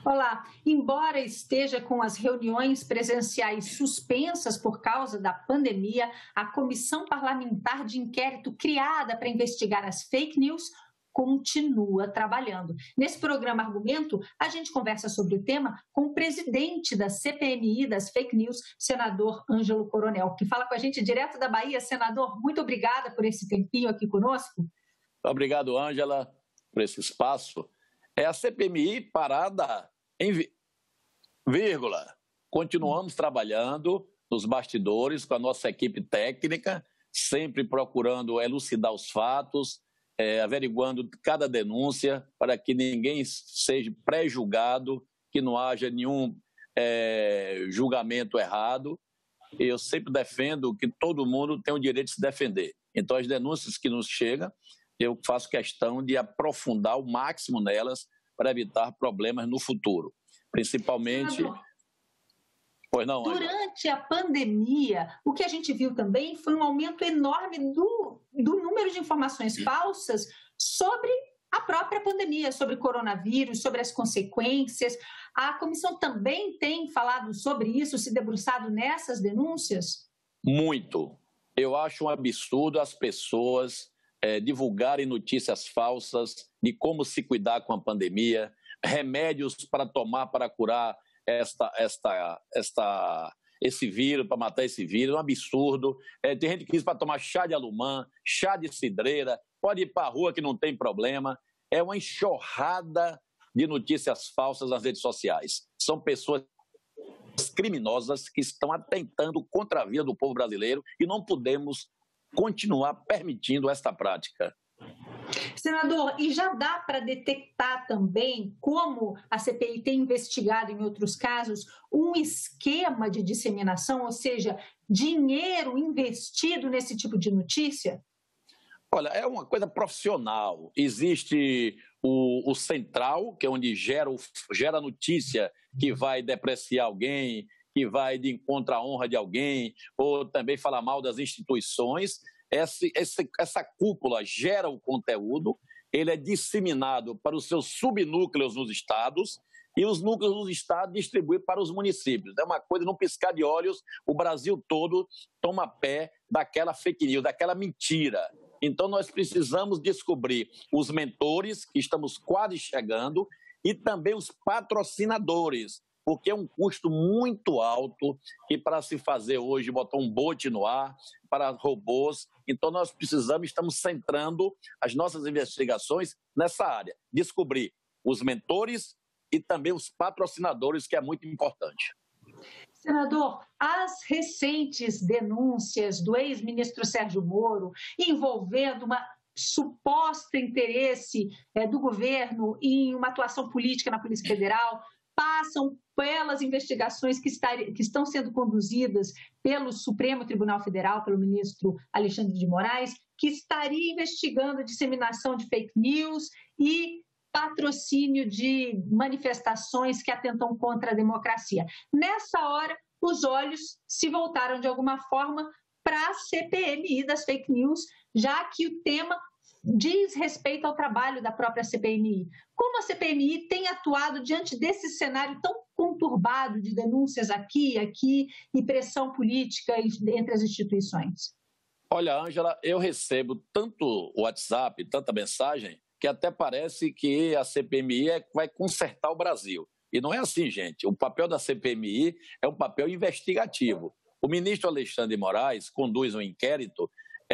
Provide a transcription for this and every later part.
Olá, embora esteja com as reuniões presenciais suspensas por causa da pandemia, a Comissão Parlamentar de Inquérito criada para investigar as fake news continua trabalhando. Nesse programa Argumento, a gente conversa sobre o tema com o presidente da CPMI das fake news, senador Ângelo Coronel, que fala com a gente direto da Bahia. Senador, muito obrigada por esse tempinho aqui conosco. Obrigado, Ângela, por esse espaço. É a CPMI parada em vírgula. Continuamos trabalhando nos bastidores com a nossa equipe técnica, sempre procurando elucidar os fatos, averiguando cada denúncia para que ninguém seja pré-julgado, que não haja nenhum julgamento errado. Eu sempre defendo que todo mundo tem o direito de se defender. Então, as denúncias que nos chegam, eu faço questão de aprofundar o máximo nelas para evitar problemas no futuro. Principalmente... Pois não, durante a pandemia, o que a gente viu também foi um aumento enorme do número de informações falsas sobre a própria pandemia, sobre coronavírus, sobre as consequências. A comissão também tem falado sobre isso, se debruçado nessas denúncias? Muito. Eu acho um absurdo as pessoas divulgarem notícias falsas de como se cuidar com a pandemia, remédios para tomar para curar esse vírus, para matar esse vírus, é um absurdo. Tem gente que diz para tomar chá de alumã, chá de cidreira, pode ir para a rua que não tem problema. É uma enxurrada de notícias falsas nas redes sociais. São pessoas criminosas que estão atentando contra a vida do povo brasileiro e não podemos continuar permitindo esta prática. Senador, e já dá para detectar também, como a CPI tem investigado em outros casos, um esquema de disseminação, ou seja, dinheiro investido nesse tipo de notícia? Olha, é uma coisa profissional. Existe o central, que é onde gera a notícia que vai depreciar alguém, que vai de encontro à honra de alguém, ou também falar mal das instituições. Essa cúpula gera o conteúdo, ele é disseminado para os seus subnúcleos nos estados e os núcleos dos estados distribuem para os municípios. É uma coisa, num piscar de olhos, o Brasil todo toma pé daquela fake news, daquela mentira. Então, nós precisamos descobrir os mentores, que estamos quase chegando, e também os patrocinadores, porque é um custo muito alto e para se fazer hoje, botar um bot no ar para robôs. Então, nós estamos centrando as nossas investigações nessa área, descobrir os mentores e também os patrocinadores, que é muito importante. Senador, as recentes denúncias do ex-ministro Sérgio Moro envolvendo uma suposto interesse do governo em uma atuação política na Polícia Federal passam pelas investigações que estão sendo conduzidas pelo Supremo Tribunal Federal, pelo ministro Alexandre de Moraes, que estaria investigando a disseminação de fake news e patrocínio de manifestações que atentam contra a democracia. Nessa hora, os olhos se voltaram de alguma forma para a CPMI das fake news, já que o tema diz respeito ao trabalho da própria CPMI. Como a CPMI tem atuado diante desse cenário tão conturbado de denúncias aqui e pressão política entre as instituições? Olha, Ângela, eu recebo tanto WhatsApp, tanta mensagem, que até parece que a CPMI vai consertar o Brasil. E não é assim, gente. O papel da CPMI é um papel investigativo. O ministro Alexandre de Moraes conduz um inquérito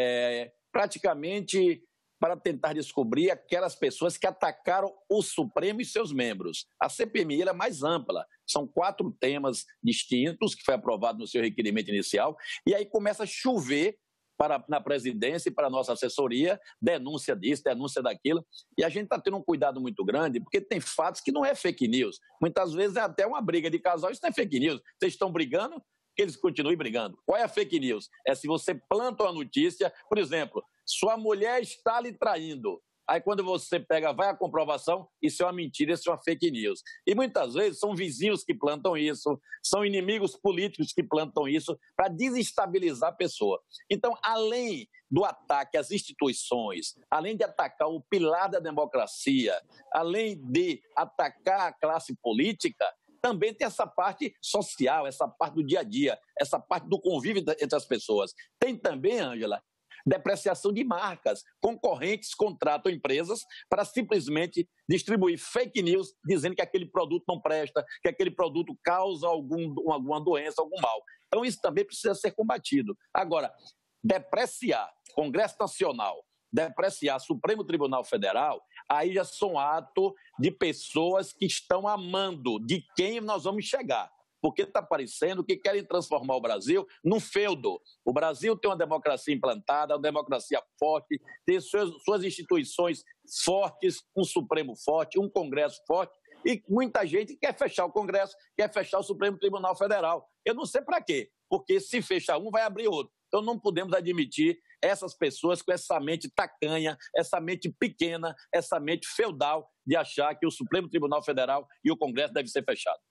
praticamente para tentar descobrir aquelas pessoas que atacaram o Supremo e seus membros. A CPMI é mais ampla, são 4 temas distintos que foi aprovado no seu requerimento inicial, e aí começa a chover na presidência e para a nossa assessoria, denúncia disso, denúncia daquilo, e a gente está tendo um cuidado muito grande, porque tem fatos que não é fake news. Muitas vezes é até uma briga de casal, isso não é fake news. Vocês estão brigando, que eles continuem brigando. Qual é a fake news? É se você planta uma notícia, por exemplo, sua mulher está lhe traindo. Aí quando você pega, vai a comprovação, isso é uma mentira, isso é uma fake news. E muitas vezes são vizinhos que plantam isso, são inimigos políticos que plantam isso para desestabilizar a pessoa. Então, além do ataque às instituições, além de atacar o pilar da democracia, além de atacar a classe política, também tem essa parte social, essa parte do dia a dia, essa parte do convívio entre as pessoas. Tem também, Ângela, depreciação de marcas. Concorrentes contratam empresas para simplesmente distribuir fake news dizendo que aquele produto não presta, que aquele produto causa alguma doença, algum mal. Então, isso também precisa ser combatido. Agora, depreciar Congresso Nacional, depreciar Supremo Tribunal Federal, aí já são atos de pessoas que estão amando de quem nós vamos chegar. Porque está parecendo que querem transformar o Brasil num feudo. O Brasil tem uma democracia implantada, uma democracia forte, tem suas instituições fortes, um Supremo forte, um Congresso forte, e muita gente quer fechar o Congresso, quer fechar o Supremo Tribunal Federal. Eu não sei para quê, porque se fechar um, vai abrir outro. Então não podemos admitir essas pessoas com essa mente tacanha, essa mente pequena, essa mente feudal de achar que o Supremo Tribunal Federal e o Congresso devem ser fechados.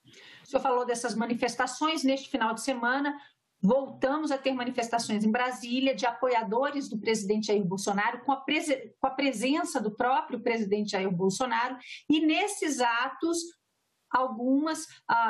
O senhor falou dessas manifestações neste final de semana. Voltamos a ter manifestações em Brasília de apoiadores do presidente Jair Bolsonaro, com a presença do próprio presidente Jair Bolsonaro, e nesses atos, algumas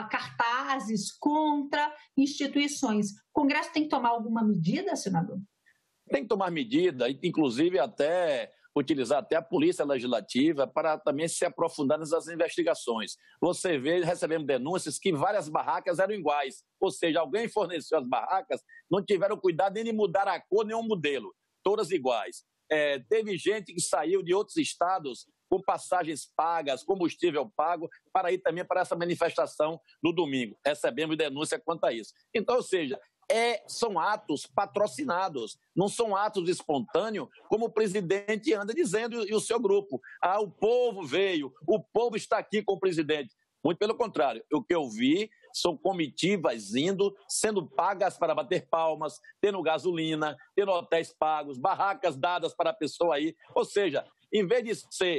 cartazes contra instituições. O Congresso tem que tomar alguma medida, senador? Tem que tomar medida, inclusive utilizar até a Polícia Legislativa para também se aprofundar nessas investigações. Você vê, recebemos denúncias que várias barracas eram iguais, ou seja, alguém forneceu as barracas, não tiveram cuidado nem de mudar a cor, nem o modelo, todas iguais. Teve gente que saiu de outros estados com passagens pagas, combustível pago, para ir também para essa manifestação no domingo. Recebemos denúncia quanto a isso. Então, ou seja, são atos patrocinados, não são atos espontâneos, como o presidente anda dizendo e o seu grupo. O povo veio, o povo está aqui com o presidente. Muito pelo contrário, o que eu vi são comitivas sendo pagas para bater palmas, tendo gasolina, tendo hotéis pagos, barracas dadas para a pessoa ir. Ou seja, em vez de ser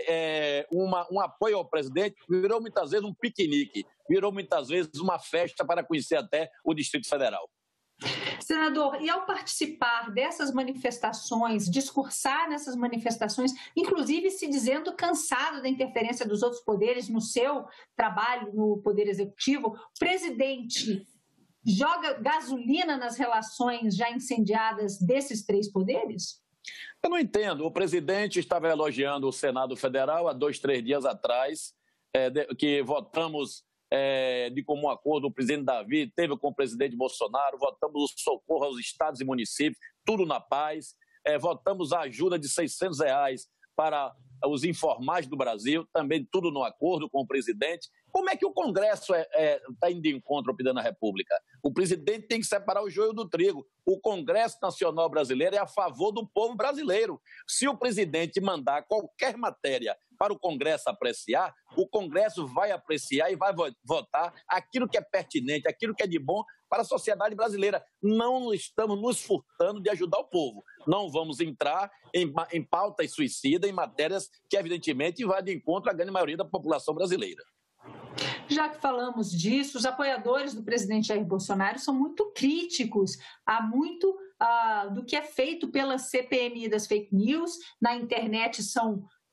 um apoio ao presidente, virou muitas vezes um piquenique, virou muitas vezes uma festa para conhecer até o Distrito Federal. Senador, e ao participar dessas manifestações, discursar nessas manifestações, inclusive se dizendo cansado da interferência dos outros poderes no seu trabalho no Poder Executivo, o presidente joga gasolina nas relações já incendiadas desses três poderes? Eu não entendo. O presidente estava elogiando o Senado Federal há 2, 3 dias atrás, que votamos de comum acordo, o presidente Davi teve com o presidente Bolsonaro, votamos o socorro aos estados e municípios, tudo na paz, votamos a ajuda de R$600 para os informais do Brasil, também tudo no acordo com o presidente. Como é que o Congresso está indo de encontro ao presidente da República? O presidente tem que separar o joio do trigo. O Congresso Nacional Brasileiro é a favor do povo brasileiro. Se o presidente mandar qualquer matéria para o Congresso apreciar, o Congresso vai apreciar e vai votar aquilo que é pertinente, aquilo que é de bom para a sociedade brasileira. Não estamos nos furtando de ajudar o povo. Não vamos entrar em pautas suicidas, em matérias que, evidentemente, vai de encontro à grande maioria da população brasileira. Já que falamos disso, os apoiadores do presidente Jair Bolsonaro são muito críticos a muito do que é feito pela CPMI das fake news. Na internet a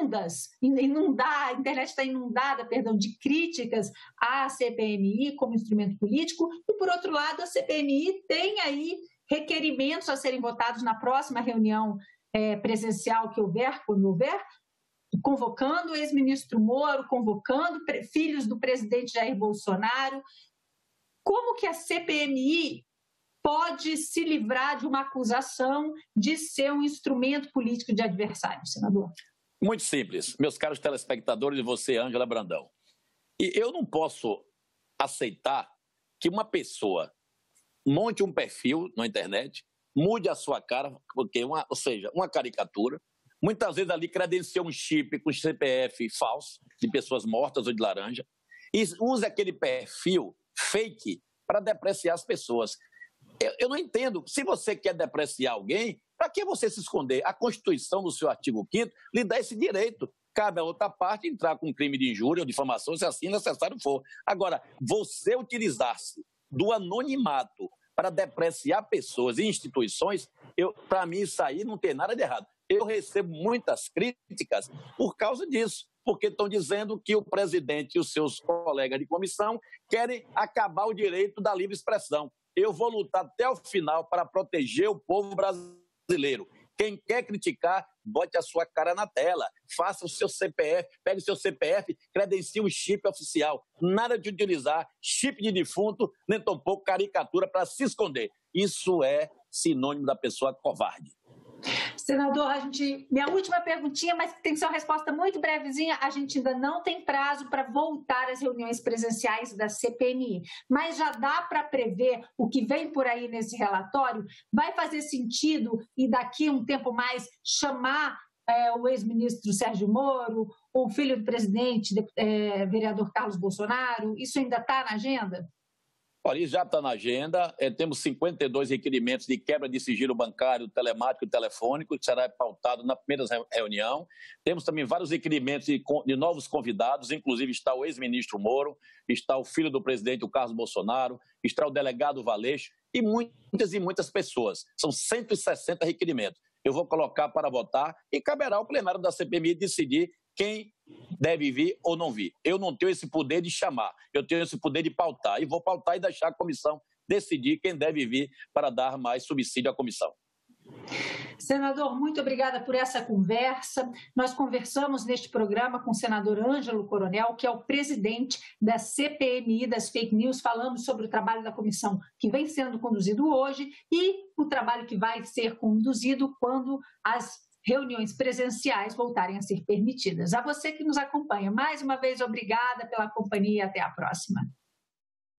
internet está inundada, de críticas à CPMI como instrumento político, e, por outro lado, a CPMI tem aí requerimentos a serem votados na próxima reunião presencial que houver, quando houver, convocando o ex-ministro Moro, convocando filhos do presidente Jair Bolsonaro. Como que a CPMI pode se livrar de uma acusação de ser um instrumento político de adversário, senador? Muito simples, meus caros telespectadores e você, Ângela Brandão. E eu não posso aceitar que uma pessoa monte um perfil na internet, mude a sua cara, ou seja, uma caricatura, muitas vezes ali credencia um chip com CPF falso, de pessoas mortas ou de laranja, e use aquele perfil fake para depreciar as pessoas. Eu não entendo. Se você quer depreciar alguém, para que você se esconder? A Constituição, no seu artigo 5º, lhe dá esse direito. Cabe a outra parte entrar com crime de injúria ou difamação, se assim necessário for. Agora, você utilizar-se do anonimato para depreciar pessoas e instituições, para mim isso aí não tem nada de errado. Eu recebo muitas críticas por causa disso, porque estão dizendo que o presidente e os seus colegas de comissão querem acabar o direito da livre expressão. Eu vou lutar até o final para proteger o povo brasileiro. Quem quer criticar, bote a sua cara na tela, faça o seu CPF, pegue o seu CPF, credencie o chip oficial. Nada de utilizar chip de defunto, nem tampouco caricatura para se esconder. Isso é sinônimo da pessoa covarde. Senador, minha última perguntinha, mas tem que ser uma resposta muito brevezinha. A gente ainda não tem prazo para voltar às reuniões presenciais da CPMI, mas já dá para prever o que vem por aí nesse relatório? Vai fazer sentido, e daqui a um tempo mais, chamar o ex-ministro Sérgio Moro, o filho do presidente, vereador Carlos Bolsonaro? Isso ainda está na agenda? Olha, isso já está na agenda. Temos 52 requerimentos de quebra de sigilo bancário, telemático e telefônico, que será pautado na primeira reunião. Temos também vários requerimentos de novos convidados, inclusive está o ex-ministro Moro, está o filho do presidente, o Carlos Bolsonaro, está o delegado Valeixo e muitas pessoas. São 160 requerimentos. Eu vou colocar para votar e caberá ao plenário da CPMI decidir quem deve vir ou não vir. Eu não tenho esse poder de chamar, eu tenho esse poder de pautar. E vou pautar e deixar a comissão decidir quem deve vir para dar mais subsídio à comissão. Senador, muito obrigada por essa conversa. Nós conversamos neste programa com o senador Ângelo Coronel, que é o presidente da CPMI das fake news, falando sobre o trabalho da comissão que vem sendo conduzido hoje e o trabalho que vai ser conduzido quando as reuniões presenciais voltarem a ser permitidas. A você que nos acompanha, mais uma vez, obrigada pela companhia e até a próxima.